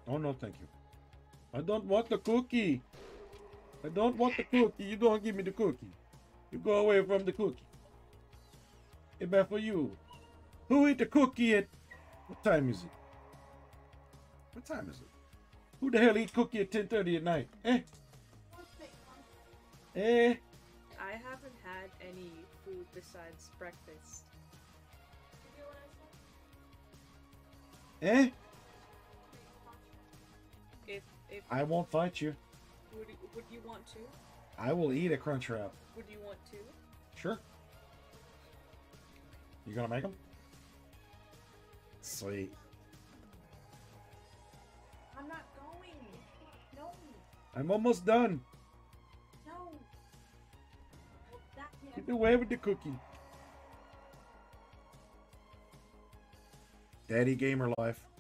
Oh, no, thank you. I don't want the cookie. I don't want the cookie. You don't give me the cookie. You go away from the cookie. It's bad for you. Who eat the cookie at... What time is it? What time is it? Who the hell eat cookie at 10:30 at night? Eh? Eh? I haven't had any food besides breakfast. Eh? If I won't fight you. would you want to? I will eat a crunch wrap. Would you want to? Sure. You gonna make them? Sweet. I'm not going. No. I'm almost done. No. Get away with the cookie. Daddy gamer life.